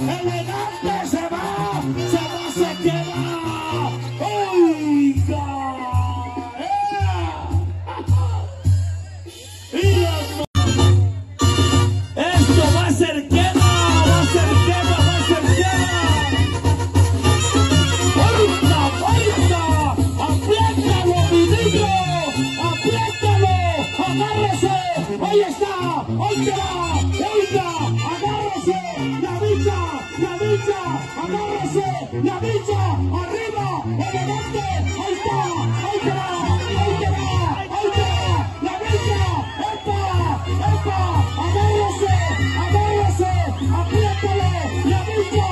elegante se va, se queda. Oiga, esto va a ser queda, va a ser queda, va a ser queda. Oiga, oiga, apriétalo, mi niño, apriétalo, agárrese, ahí está, oiga, oiga, agárrese, la bicha, agárrese, la bicha, arriba, elegante, ahí está, ahí te va, ahí te va, ahí te va, la bicha, epa, agárrese, apriétalo, la bicha,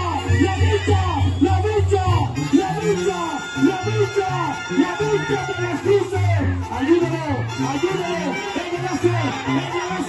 que les dice, ayúdalo, ayúdalo, ella lo hace,